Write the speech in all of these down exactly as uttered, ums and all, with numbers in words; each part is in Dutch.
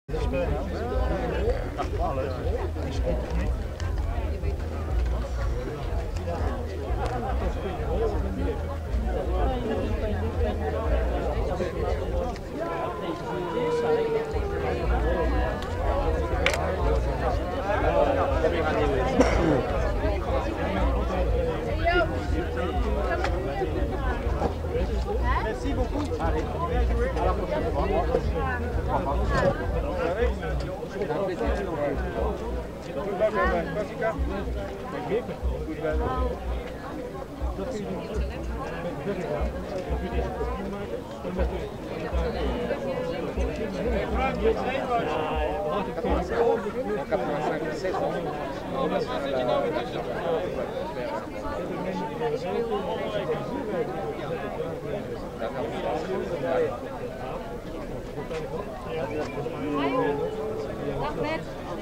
Merci beaucoup. Allez, bien joué. À la prochaine fois. Ahmed.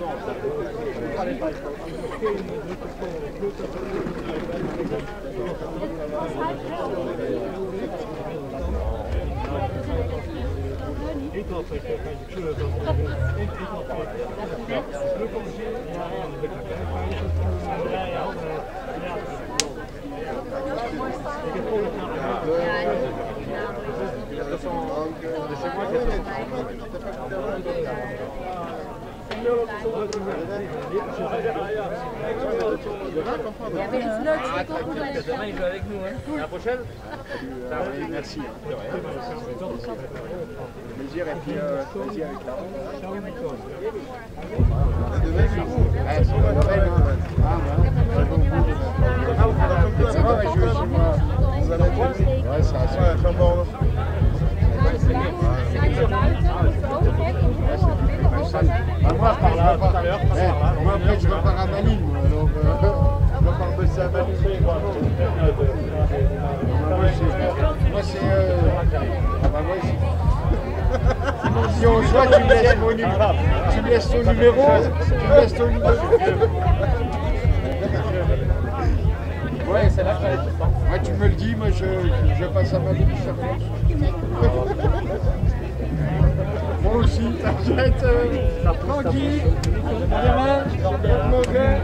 Ik had het kleur van ik had Jij bent het leukste toch? La prochaine. Merci. Plaisir et puis euh, vas-y avec la moi, par là, tout à l'heure. Moi, après, je repars à Manille, donc je repars de ça à Manille. Moi, c'est. Ah bah, moi, si on soit, tu me laisses mon numéro. Tu me laisses ton numéro. Tu me laisses ton numéro. Ouais, c'est là que j'allais tout le temps. Moi, tu me le dis, moi, je, je passe à Manille, ça fait. Moi aussi, t'inquiète, euh, tranquille, gamin, mauvais.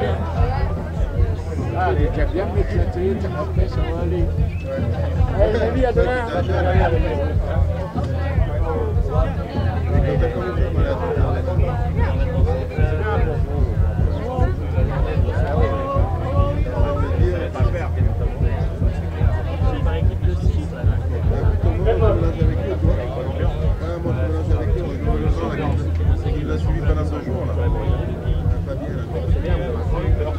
Allez, tu as bien m'éclater, après ça va aller. Allez, les amis, à demain. Il a suivi pendant ce jour là. Pas bien là.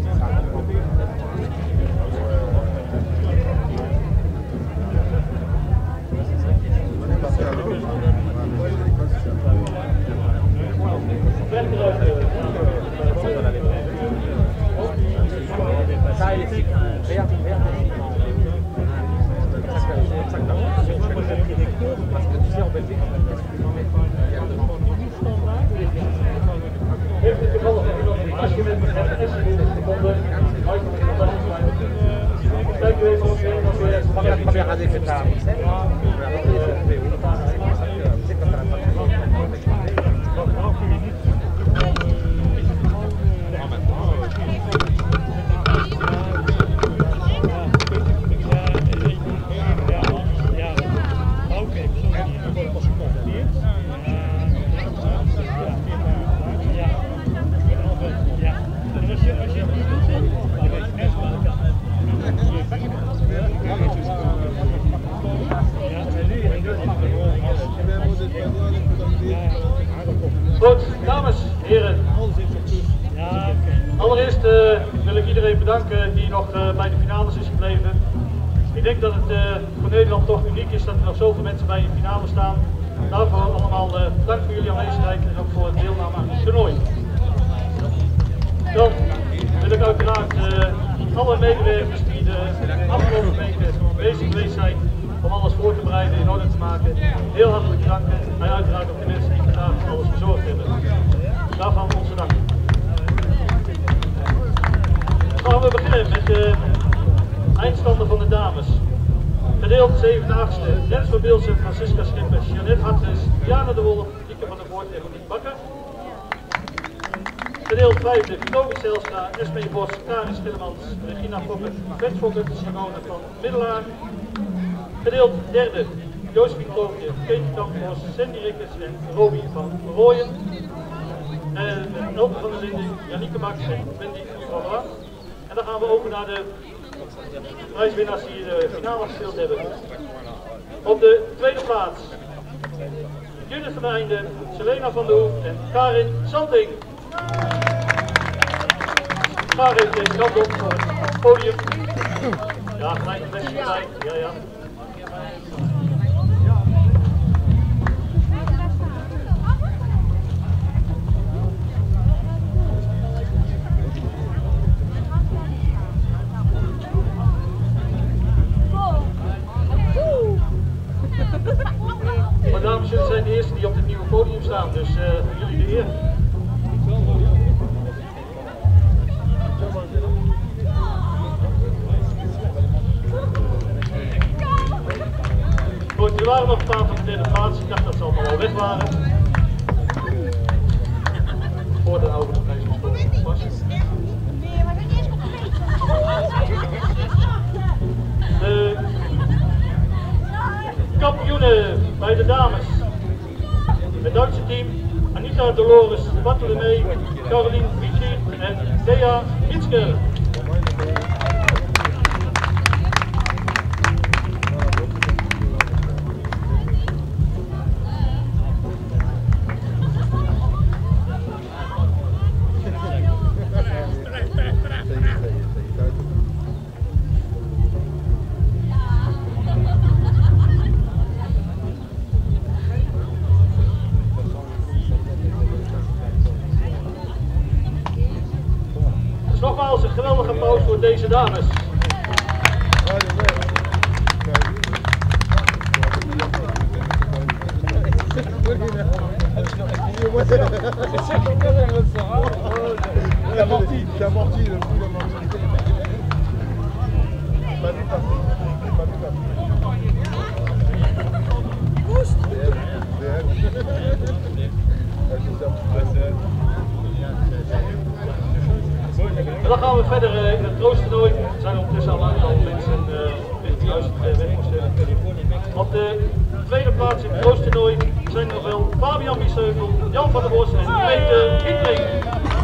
Ça électrique. Regarde, regarde. Parce que tu sais en Belgique, première année que tu as Goed, dames, heren. Allereerst uh, wil ik iedereen bedanken die nog uh, bij de finales is gebleven. Ik denk dat het uh, voor Nederland toch uniek is dat er nog zoveel mensen bij de finale staan. Daarvoor allemaal uh, dank voor jullie aanwezigheid en ook voor het deelname aan het toernooi. Dan wil ik uiteraard uh, alle medewerkers die de afgelopen weken bezig geweest zijn om alles voor te bereiden, in orde te maken, heel hartelijk bedanken. En uiteraard ook de mensen die vandaag alles verzorgd hebben. Daarvan onze dank. Dan gaan we beginnen met de eindstanden van de dames. Gedeeld zevende achtste, Rens van Beelsen, Francisca Schippers, Jeannette Hartens, Diana de Wolf, Lieke van der Voort en Gedeeld vijfde, Toby Zelstra, Esmee Bos, Karin Schillemans, Regina Fokker, Bert Fokker, Simone van Middelaar. Gedeeld derde, Josephine Kloofje, Keetje Kampbos, Sandy Rikkers en Roby van Rooyen. En Elke van der Linden, Janieke Max en Wendy Valois. En dan gaan we over naar de prijswinnaars die de finale gespeeld hebben. Op de tweede plaats, Judith van der Einde, Selena van der Hoef en Karin Santing. Karin deze kant op voor het podium. Ja, gelijk een beste gelijk. Ja, ja. Maar dames, jullie zijn de eerste die op het nieuwe podium staan, dus uh, jullie de eer. Goed, er waren nog een paar van de derde plaats, ik dacht dat ze allemaal al weg waren. Voor de oude prijs was De kampioenen bij de dames. Het Duitse team, Anita Dolores Bartolomee, Caroline Vici en Thea Mitsker. Nogmaals een geweldige applaus voor deze dames. C'est amorti, le coup d'amorti. Pas du tout. Pas du tout. Boost. En dan gaan we verder uh, in het troosttoernooi. Er zijn ondertussen al een aantal mensen uh, juist uh, weg moesten. Op de tweede plaats in het troosttoernooi zijn er nog wel Fabian Biesheuvel, Jan van der Bos en Peter Hindring.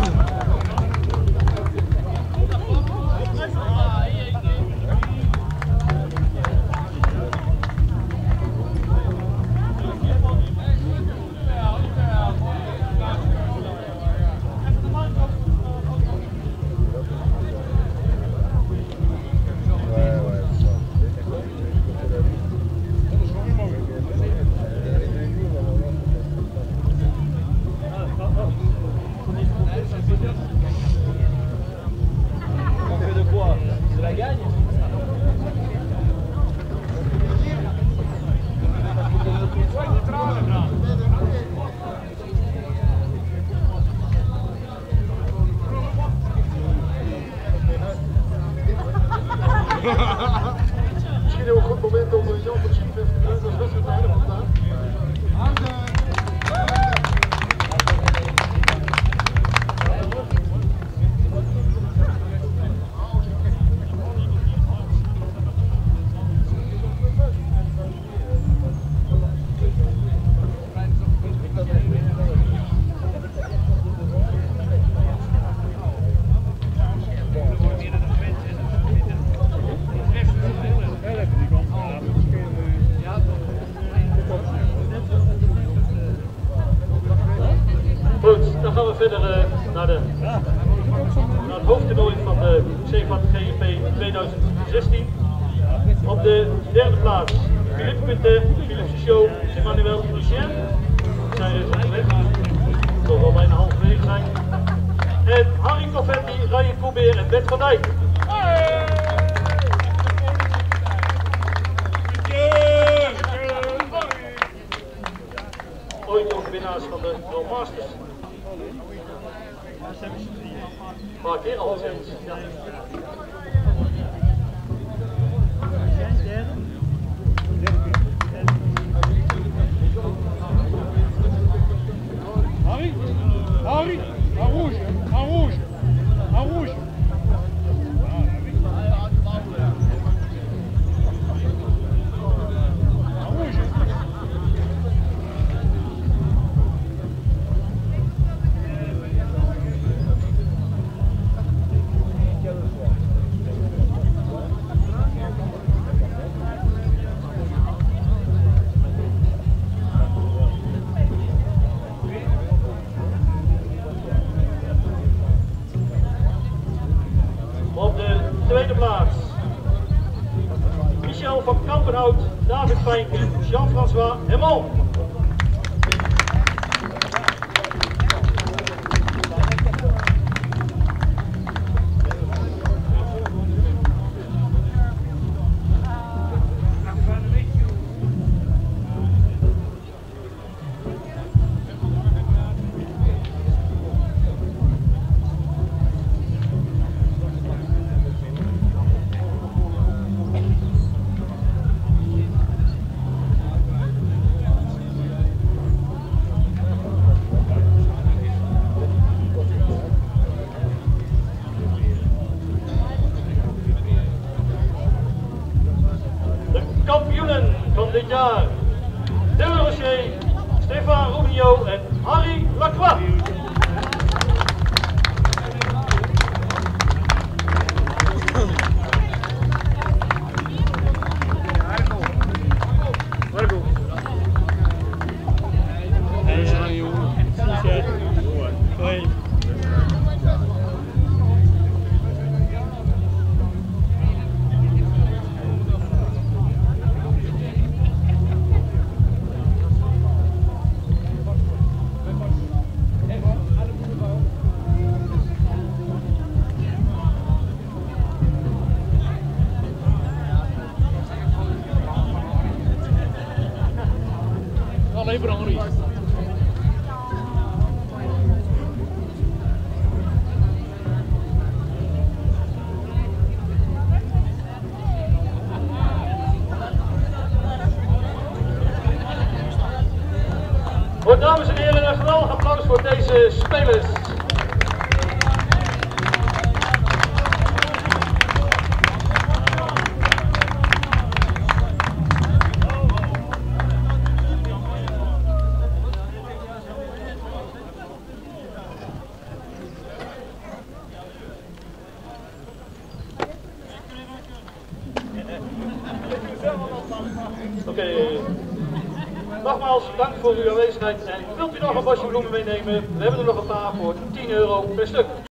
Misschien heel een goed moment om Jan van Schief even te doen, dat is best wel aardig vandaag. Goed, dan gaan we verder uh, naar, de, naar het hoofdtoernooi van de Zeevaart G N P tweeduizend zestien. Op de derde plaats Philippe Punte, Philippe Show, Emmanuel Lucien. Zij is onderweg, toch wel bijna halverwege zijn. En Harry Confetti, Ryan Koebeer en Bert van Dijk. Ooit ook winnaars van de World Masters. Maar keer al eens. Ja. Harry? Harry? En rouge, en rouge, en rouge. En rouge. Op de tweede plaats Michel van Kampenhout, David Fijnken, Jean-François Hemon. Kampioenen van dit jaar, Dylan Rocher, Stefan Rubio en Harry Lacroix. Marco. Hey, jongen. Hoi. Alleen voor Henri. Goed, dames en heren, een geweldig applaus voor deze spelers. Oké, okay. Nogmaals dank voor uw aanwezigheid en wilt u nog een bosje bloemen meenemen? We hebben er nog een paar voor tien euro per stuk.